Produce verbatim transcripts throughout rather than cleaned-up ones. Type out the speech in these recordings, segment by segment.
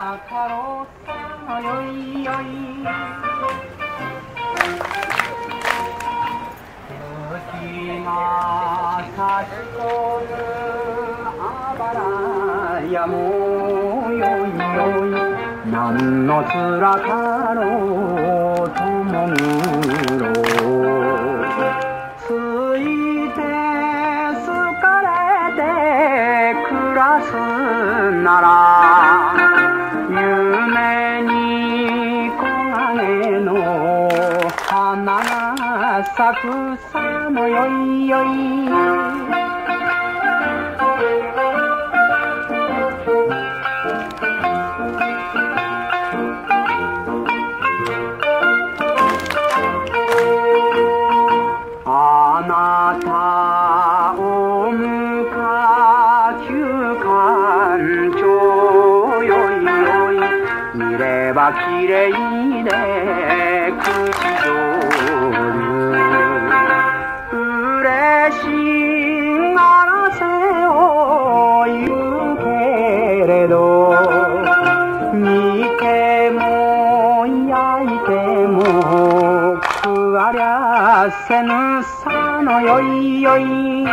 何の面かろうともむろついて好かれて暮らすなら夢に黄金の花が咲くさのよいよいきれいで口上手嬉しがらせを言うけれど煮ても焼いても食わりゃせぬさのよいよい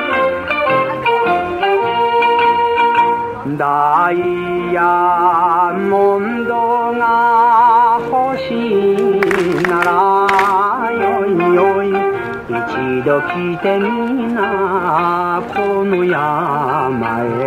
ダイヤモンドが欲しいならよいよい一度来てみなこの山へ